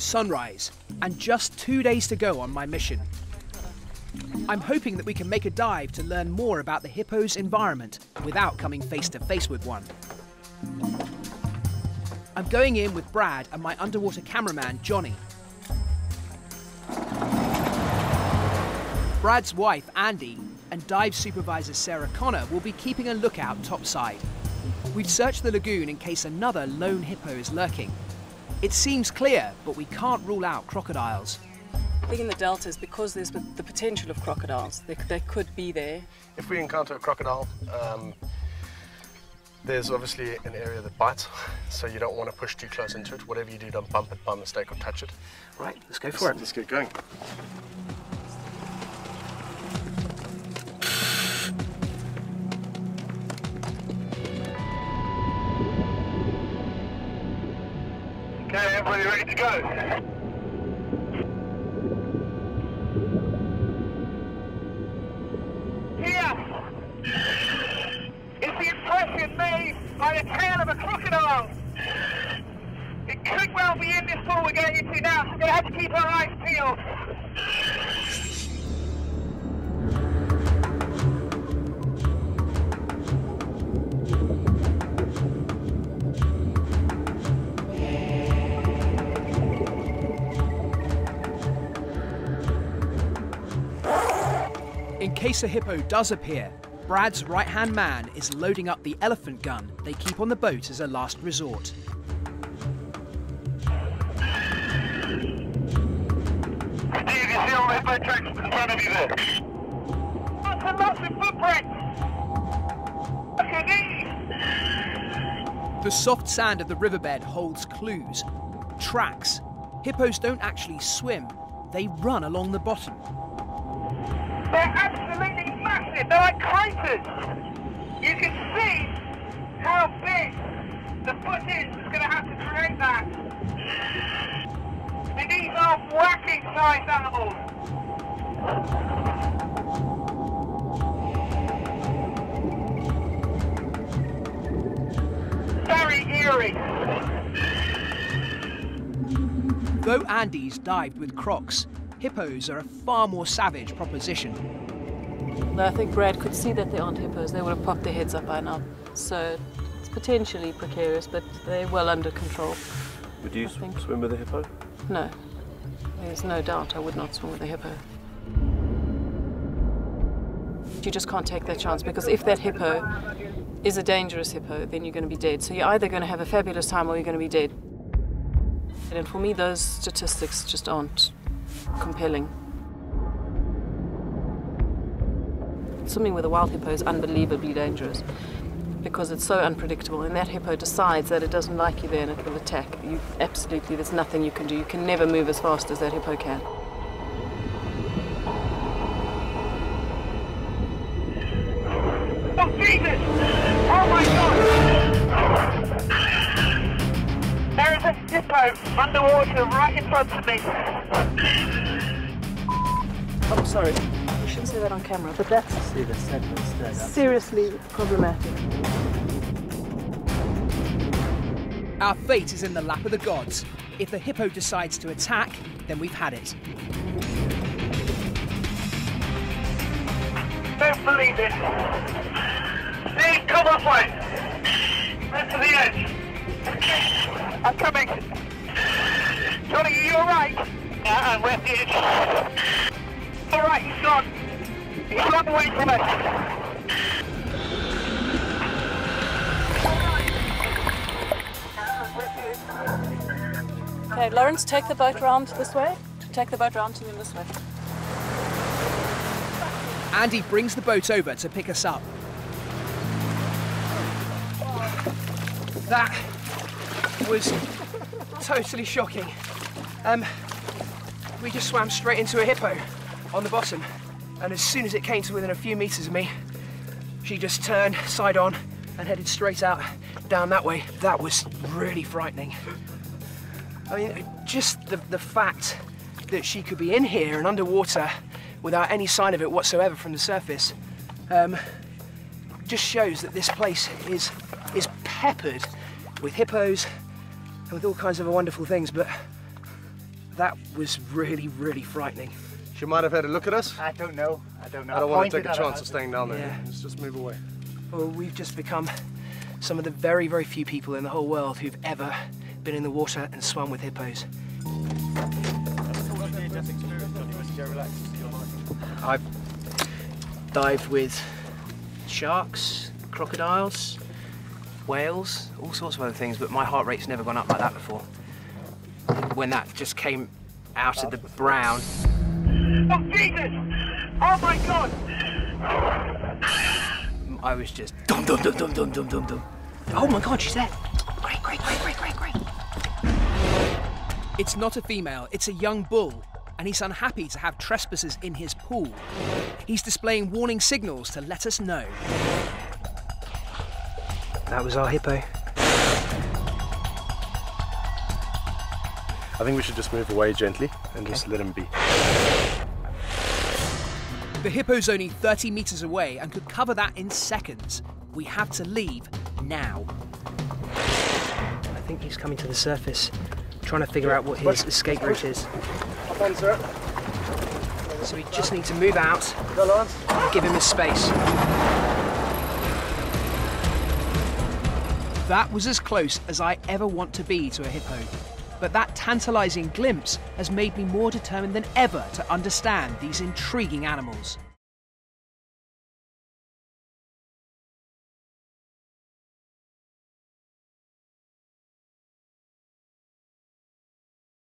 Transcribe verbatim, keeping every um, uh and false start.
Sunrise, and just two days to go on my mission. I'm hoping that we can make a dive to learn more about the hippo's environment without coming face to face with one. I'm going in with Brad and my underwater cameraman, Johnny. Brad's wife, Andy, and dive supervisor Sarah Connor will be keeping a lookout topside. We've searched the lagoon in case another lone hippo is lurking. It seems clear, but we can't rule out crocodiles. I think in the delta is because there's the potential of crocodiles. They, they could be there. If we encounter a crocodile, um, there's obviously an area that bites, so you don't want to push too close into it. Whatever you do, don't bump it by mistake or touch it. Right, let's go for it. Let's get going. Okay, everybody ready to go? Made by the tail of a crocodile. It could well be in this pool we're getting into now, so we're going to have to keep our eyes peeled. In case a hippo does appear, Brad's right-hand man is loading up the elephant gun they keep on the boat as a last resort. Steve, you see all the hippo tracks in front of you there? Lots and lots of footprints! Look at these! The soft sand of the riverbed holds clues, tracks. Hippos don't actually swim, they run along the bottom. They're absolutely massive, they're like craters. You can see how big the foot is that's going to have to create that. And these are whacking sized animals. Very eerie. Though Andy's dived with crocs, hippos are a far more savage proposition. I think Brad could see that they aren't hippos. They would have popped their heads up by now. So it's potentially precarious, but they're well under control. Would you swim with a hippo? No. There's no doubt I would not swim with a hippo. You just can't take that chance, because if that hippo is a dangerous hippo, then you're going to be dead. So you're either going to have a fabulous time or you're going to be dead. And for me, those statistics just aren't compelling. Swimming with a wild hippo is unbelievably dangerous because it's so unpredictable, and that hippo decides that it doesn't like you there and it will attack. You absolutely, there's nothing you can do. You can never move as fast as that hippo can. Oh, Jesus! Oh, my God! There is a hippo underwater right in front of me. Oh, sorry. You shouldn't say that on camera, but that's seriously problematic. Our fate is in the lap of the gods. If the hippo decides to attack, then we've had it. Don't believe it. Steve, come this way. Right to the edge. I'm coming. Johnny, are you alright? Yeah, I'm with the edge. Alright, he's gone. He's gone away from us. Okay, Lawrence, take the boat round this way. Take the boat round to him this way. Andy brings the boat over to pick us up. That was totally shocking. Um, we just swam straight into a hippo on the bottom, and as soon as it came to within a few meters of me, she just turned side on and headed straight out down that way. That was really frightening. I mean, just the, the fact that she could be in here and underwater without any sign of it whatsoever from the surface um, just shows that this place is, is peppered with hippos and with all kinds of wonderful things, but That was really, really frightening. She might have had a look at us. I don't know. I don't know. I don't want to take a pointed at chance her. of staying down there. Yeah. Let's just move away. Well, we've just become some of the very, very few people in the whole world who've ever been in the water and swum with hippos. I've dived with sharks, crocodiles, whales, all sorts of other things, but my heart rate's never gone up like that before. When that just came out of the brown. Oh, Jesus! Oh, my God! I was just dum dum dum dum dum dum dum dum. Oh my God, she's there! Great, great, great, great, great, great. It's not a female, it's a young bull, and he's unhappy to have trespassers in his pool. He's displaying warning signals to let us know. That was our hippo. I think we should just move away gently and Okay. just let him be. The hippo's only thirty metres away and could cover that in seconds. We have to leave now. I think he's coming to the surface, trying to figure out what his escape route is. Up on, sir. So we just need to move out Go, Lance. and give him his space. That was as close as I ever want to be to a hippo. But that tantalising glimpse has made me more determined than ever to understand these intriguing animals.